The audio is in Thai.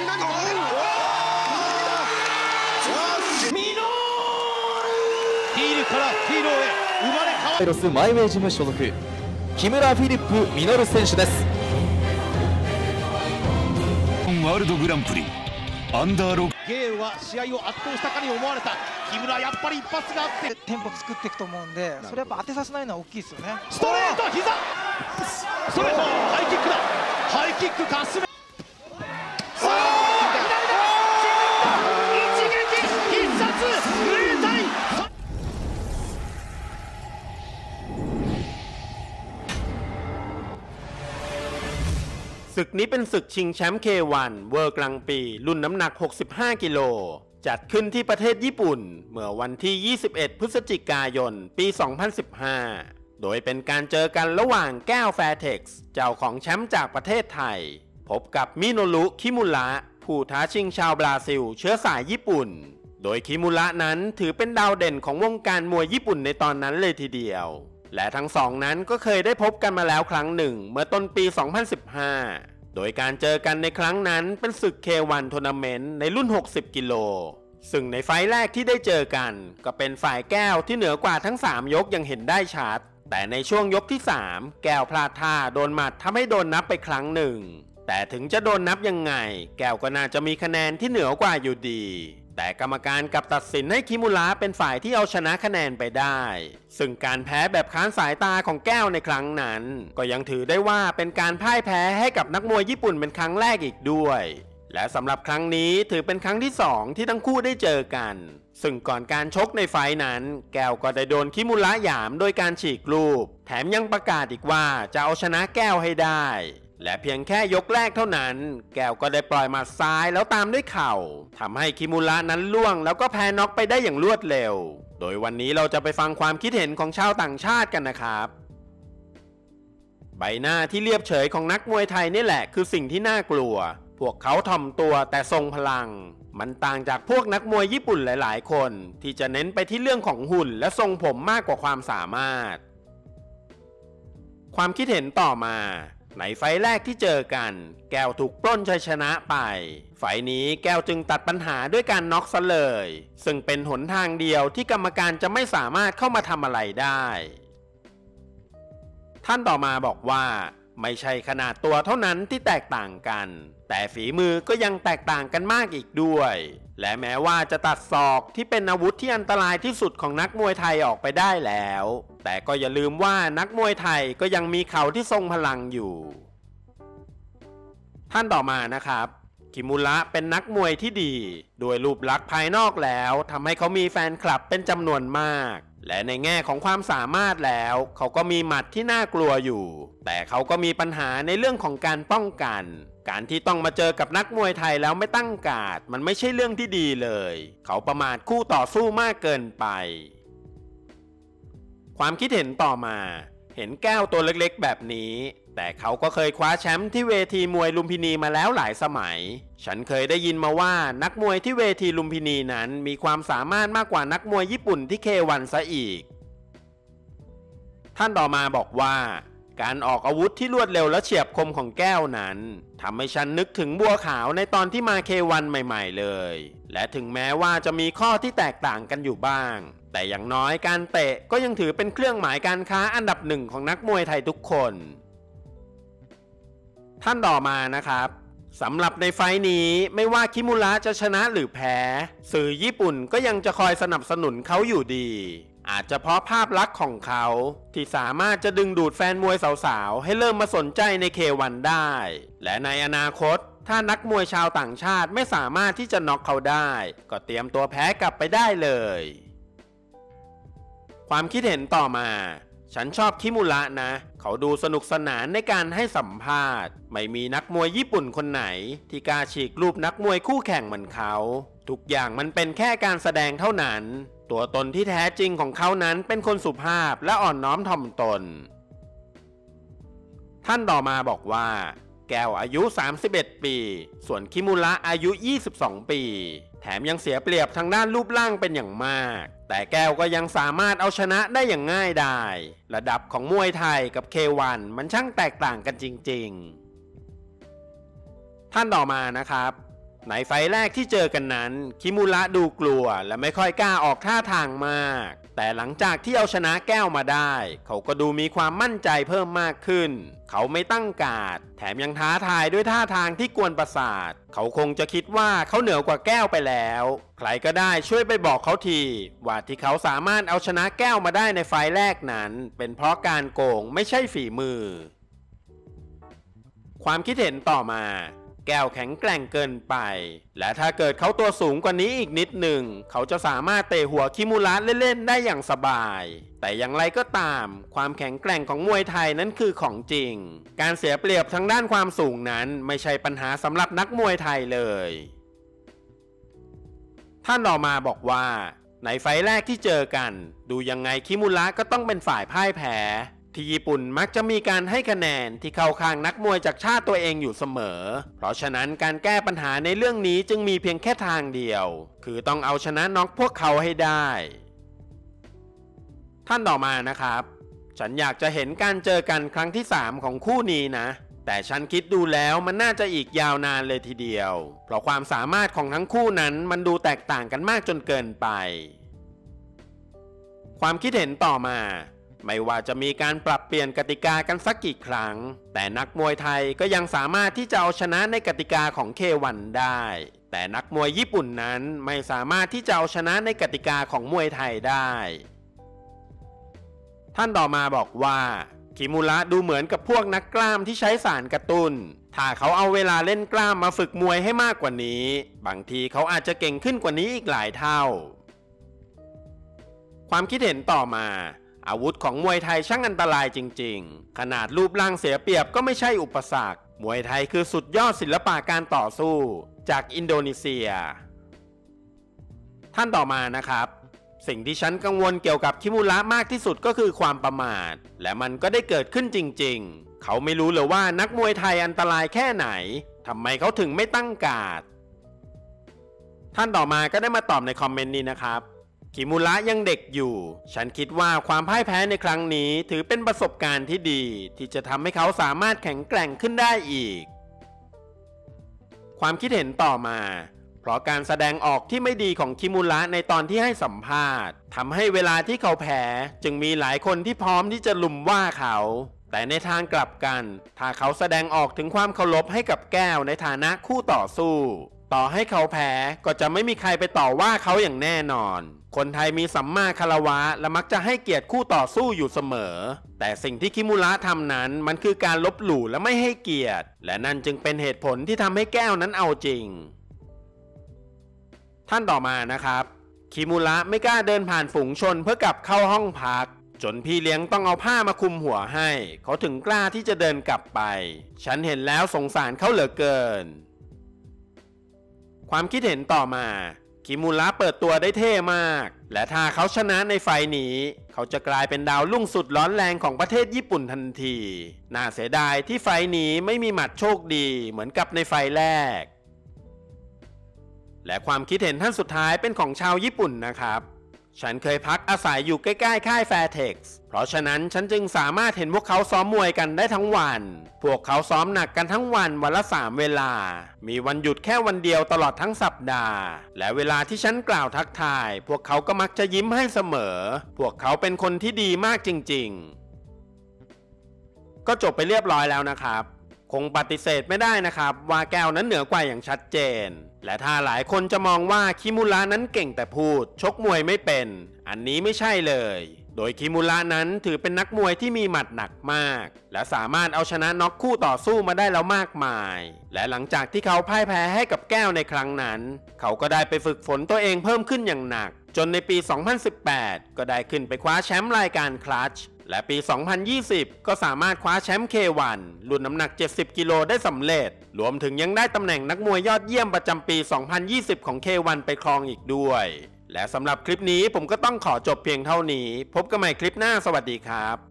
ヒールからヒーローへ生まれ変わる。 ロスマイウェイジム所属木村フィリップ稔選手です。 ワールドグランプリアンダー6 ゲーは試合を圧倒したかに思われた。木村やっぱり一発があってテンポ作っていくと思うんで、それやっぱ当てさせないのは大きいですよね。 ストレート膝ストレートハイキックだ。ハイキックかすめさあ左だ一撃必殺ムエタイ。 ศึกนี้เป็นศึกชิงแชมป์ K1 เวิลด์กลางปีรุ่นน้ำหนัก65กิโลจัดขึ้นที่ประเทศญี่ปุ่นเมื่อวันที่21พฤศจิกายนปี2015โดยเป็นการเจอกันระหว่างแก้วแฟร์เท็กซ์เจ้าของแชมป์จากประเทศไทยพบกับมิโนรุคิมุระผู้ท้าชิงชาวบราซิลเชื้อสายญี่ปุ่นโดยคิมุระนั้นถือเป็นดาวเด่นของวงการมวยญี่ปุ่นในตอนนั้นเลยทีเดียวและทั้งสองนั้นก็เคยได้พบกันมาแล้วครั้งหนึ่งเมื่อต้นปี2015โดยการเจอกันในครั้งนั้นเป็นศึก K1 ทัวร์นาเมนต์ในรุ่น60กิโลซึ่งในไฟล์แรกที่ได้เจอกันก็เป็นฝ่ายแก้วที่เหนือกว่าทั้ง3ยกยังเห็นได้ชัดแต่ในช่วงยกที่3แก้วพลาดท่าโดนหมัดทำให้โดนนับไปครั้งหนึ่งแต่ถึงจะโดนนับยังไงแก้วก็น่าจะมีคะแนนที่เหนือกว่าอยู่ดีแต่กรรมการกลับตัดสินให้คิมุระเป็นฝ่ายที่เอาชนะคะแนนไปได้ซึ่งการแพ้แบบค้านสายตาของแก้วในครั้งนั้นก็ยังถือได้ว่าเป็นการพ่ายแพ้ให้กับนักมวยญี่ปุ่นเป็นครั้งแรกอีกด้วยและสำหรับครั้งนี้ถือเป็นครั้งที่2ที่ทั้งคู่ได้เจอกันซึ่งก่อนการชกในไฟท์นั้นแก้วก็ได้โดนคิมุระหยามโดยการฉีกรูปแถมยังประกาศอีกว่าจะเอาชนะแก้วให้ได้และเพียงแค่ยกแรกเท่านั้นแก้วก็ได้ปล่อยหมัดซ้ายแล้วตามด้วยเข่าทำให้คิมุระนั้นล่วงแล้วก็แพ้น็อกไปได้อย่างรวดเร็วโดยวันนี้เราจะไปฟังความคิดเห็นของชาวต่างชาติกันนะครับใบหน้าที่เรียบเฉยของนักมวยไทยนี่แหละคือสิ่งที่น่ากลัวพวกเขาถ่อมตัวแต่ทรงพลังมันต่างจากพวกนักมวยญี่ปุ่นหลายๆคนที่จะเน้นไปที่เรื่องของหุ่นและทรงผมมากกว่าความสามารถความคิดเห็นต่อมาในไฟล์แรกที่เจอกันแก้วถูกปล้นชัยชนะไปไฟล์นี้แก้วจึงตัดปัญหาด้วยการน็อกซะเลยซึ่งเป็นหนทางเดียวที่กรรมการจะไม่สามารถเข้ามาทำอะไรได้ท่านต่อมาบอกว่าไม่ใช่ขนาดตัวเท่านั้นที่แตกต่างกันแต่ฝีมือก็ยังแตกต่างกันมากอีกด้วยและแม้ว่าจะตัดศอกที่เป็นอาวุธที่อันตรายที่สุดของนักมวยไทยออกไปได้แล้วแต่ก็อย่าลืมว่านักมวยไทยก็ยังมีเข่าที่ทรงพลังอยู่ท่านต่อมานะครับคิมุระเป็นนักมวยที่ดีด้วยรูปลักษณ์ภายนอกแล้วทำให้เขามีแฟนคลับเป็นจำนวนมากและในแง่ของความสามารถแล้วเขาก็มีหมัดที่น่ากลัวอยู่แต่เขาก็มีปัญหาในเรื่องของการป้องกันการที่ต้องมาเจอกับนักมวยไทยแล้วไม่ตั้งการ์ดมันไม่ใช่เรื่องที่ดีเลยเขาประมาทคู่ต่อสู้มากเกินไปความคิดเห็นต่อมาเห็นแก้วตัวเล็กๆแบบนี้แต่เขาก็เคยคว้าแชมป์ที่เวทีมวยลุมพินีมาแล้วหลายสมัยฉันเคยได้ยินมาว่านักมวยที่เวทีลุมพินีนั้นมีความสามารถมากกว่านักมวยญี่ปุ่นที่ K1 ซะอีกท่านต่อมาบอกว่าการออกอาวุธที่รวดเร็วและเฉียบคมของแก้วนั้นทำให้ฉันนึกถึงบัวขาวในตอนที่มา K1 ใหม่ๆเลยและถึงแม้ว่าจะมีข้อที่แตกต่างกันอยู่บ้างแต่อย่างน้อยการเตะก็ยังถือเป็นเครื่องหมายการค้าอันดับหนึ่งของนักมวยไทยทุกคนท่านต่อมานะครับสำหรับในไฟท์นี้ไม่ว่าคิมุระจะชนะหรือแพ้สื่อญี่ปุ่นก็ยังจะคอยสนับสนุนเขาอยู่ดีอาจจะเพราะภาพลักษณ์ของเขาที่สามารถจะดึงดูดแฟนมวยสาวๆให้เริ่มมาสนใจใน K1 ได้และในอนาคตถ้านักมวยชาวต่างชาติไม่สามารถที่จะน็อกเขาได้ก็เตรียมตัวแพ้กลับไปได้เลยความคิดเห็นต่อมาฉันชอบคิมุระนะเขาดูสนุกสนานในการให้สัมภาษณ์ไม่มีนักมวยญี่ปุ่นคนไหนที่กล้าฉีกรูปนักมวยคู่แข่งเหมือนเขาทุกอย่างมันเป็นแค่การแสดงเท่านั้นตัวตนที่แท้จริงของเขานั้นเป็นคนสุภาพและอ่อนน้อมถ่อมตนท่านต่อมาบอกว่าแก้วอายุ31ปีส่วนคิมุระอายุ22ปีแถมยังเสียเปรียบทางด้านรูปร่างเป็นอย่างมากแต่แก้วก็ยังสามารถเอาชนะได้อย่างง่ายดายระดับของมวยไทยกับ K1 มันช่างแตกต่างกันจริงๆท่านต่อมานะครับในไฟล์แรกที่เจอกันนั้นคิมุระดูกลัวและไม่ค่อยกล้าออกท่าทางมากแต่หลังจากที่เอาชนะแก้วมาได้เขาก็ดูมีความมั่นใจเพิ่มมากขึ้นเขาไม่ตั้งการ์ดแถมยังท้าทายด้วยท่าทางที่กวนประสาทเขาคงจะคิดว่าเขาเหนือกว่าแก้วไปแล้วใครก็ได้ช่วยไปบอกเขาทีว่าที่เขาสามารถเอาชนะแก้วมาได้ในไฟล์แรกนั้นเป็นเพราะการโกงไม่ใช่ฝีมือความคิดเห็นต่อมาแก้วแข็งแกร่งเกินไปและถ้าเกิดเขาตัวสูงกว่านี้อีกนิดหนึ่งเขาจะสามารถเตะหัวคิมุระเล่นๆได้อย่างสบายแต่อย่างไรก็ตามความแข็งแกร่งของมวยไทยนั้นคือของจริงการเสียเปรียบทางด้านความสูงนั้นไม่ใช่ปัญหาสำหรับนักมวยไทยเลยท่านต่อมาบอกว่าในไฟล์แรกที่เจอกันดูยังไงคิมุระก็ต้องเป็นฝ่ายพ่ายแพ้ที่ญี่ปุ่นมักจะมีการให้คะแนนที่เข้าข้างนักมวยจากชาติตัวเองอยู่เสมอเพราะฉะนั้นการแก้ปัญหาในเรื่องนี้จึงมีเพียงแค่ทางเดียวคือต้องเอาชนะน็อกพวกเขาให้ได้ท่านต่อมานะครับฉันอยากจะเห็นการเจอกันครั้งที่3ของคู่นี้นะแต่ฉันคิดดูแล้วมันน่าจะอีกยาวนานเลยทีเดียวเพราะความสามารถของทั้งคู่นั้นมันดูแตกต่างกันมากจนเกินไปความคิดเห็นต่อมาไม่ว่าจะมีการปรับเปลี่ยนกติกากันสักกี่ครั้งแต่นักมวยไทยก็ยังสามารถที่จะเอาชนะในกติกาของ K1 ได้แต่นักมวยญี่ปุ่นนั้นไม่สามารถที่จะเอาชนะในกติกาของมวยไทยได้ท่านต่อมาบอกว่าคิมุระดูเหมือนกับพวกนักกล้ามที่ใช้สารกระตุ้นถ้าเขาเอาเวลาเล่นกล้ามมาฝึกมวยให้มากกว่านี้บางทีเขาอาจจะเก่งขึ้นกว่านี้อีกหลายเท่าความคิดเห็นต่อมาอาวุธของมวยไทยช่างอันตรายจริงๆขนาดรูปร่างเสียเปรียบก็ไม่ใช่อุปสรรคมวยไทยคือสุดยอดศิลปะการต่อสู้จากอินโดนีเซียท่านต่อมานะครับสิ่งที่ฉันกังวลเกี่ยวกับคิมุระมากที่สุดก็คือความประมาทและมันก็ได้เกิดขึ้นจริงๆเขาไม่รู้เลยว่านักมวยไทยอันตรายแค่ไหนทำไมเขาถึงไม่ตั้งการ์ดท่านต่อมาก็ได้มาตอบในคอมเมนต์นี้นะครับคิมุระยังเด็กอยู่ฉันคิดว่าความพ่ายแพ้ในครั้งนี้ถือเป็นประสบการณ์ที่ดีที่จะทำให้เขาสามารถแข็งแกร่งขึ้นได้อีกความคิดเห็นต่อมาเพราะการแสดงออกที่ไม่ดีของคิมุระในตอนที่ให้สัมภาษณ์ทำให้เวลาที่เขาแพ้จึงมีหลายคนที่พร้อมที่จะลุมว่าเขาแต่ในทางกลับกันถ้าเขาแสดงออกถึงความเคารพให้กับแก้วในฐานะคู่ต่อสู้ต่อให้เขาแพ้ก็จะไม่มีใครไปต่อว่าเขาอย่างแน่นอนคนไทยมีสัมมาคารวะและมักจะให้เกียรติคู่ต่อสู้อยู่เสมอแต่สิ่งที่คิมุระทำนั้นมันคือการลบหลู่และไม่ให้เกียรติและนั่นจึงเป็นเหตุผลที่ทำให้แก้วนั้นเอาจริงท่านต่อมานะครับคิมุระไม่กล้าเดินผ่านฝูงชนเพื่อกลับเข้าห้องพักจนพี่เลี้ยงต้องเอาผ้ามาคลุมหัวให้เขาถึงกล้าที่จะเดินกลับไปฉันเห็นแล้วสงสารเขาเหลือเกินความคิดเห็นต่อมาคิมุระเปิดตัวได้เท่มากและถ้าเขาชนะในไฟล์นี้เขาจะกลายเป็นดาวรุ่งสุดร้อนแรงของประเทศญี่ปุ่นทันทีน่าเสียดายที่ไฟล์นี้ไม่มีหมัดโชคดีเหมือนกับในไฟล์แรกและความคิดเห็นท่านสุดท้ายเป็นของชาวญี่ปุ่นนะครับฉันเคยพักอาศัยอยู่ใกล้ๆค่ายแฟร์เท็กซ์เพราะฉะนั้นฉันจึงสามารถเห็นพวกเขาซ้อมมวยกันได้ทั้งวันพวกเขาซ้อมหนักกันทั้งวันวันละ3เวลามีวันหยุดแค่วันเดียวตลอดทั้งสัปดาห์และเวลาที่ฉันกล่าวทักทายพวกเขาก็มักจะยิ้มให้เสมอพวกเขาเป็นคนที่ดีมากจริงๆก็จบไปเรียบร้อยแล้วนะครับคงปฏิเสธไม่ได้นะครับว่าแก้วนั้นเหนือกว่าอย่างชัดเจนและถ้าหลายคนจะมองว่าคิมุระนั้นเก่งแต่พูดชกมวยไม่เป็นอันนี้ไม่ใช่เลยโดยคิมุระนั้นถือเป็นนักมวยที่มีหมัดหนักมากและสามารถเอาชนะน็อกคู่ต่อสู้มาได้แล้วมากมายและหลังจากที่เขาพ่ายแพ้ให้กับแก้วในครั้งนั้นเขาก็ได้ไปฝึกฝนตัวเองเพิ่มขึ้นอย่างหนักจนในปี 2018 ก็ได้ขึ้นไปคว้าแชมป์รายการคลัตช์และปี 2020 ก็สามารถคว้าแชมป์ K1 รุ่นน้ำหนัก70กิโลได้สำเร็จรวมถึงยังได้ตำแหน่งนักมวยยอดเยี่ยมประจำปี 2020 ของ K1 ไปครองอีกด้วยและสำหรับคลิปนี้ผมก็ต้องขอจบเพียงเท่านี้พบกันใหม่คลิปหน้าสวัสดีครับ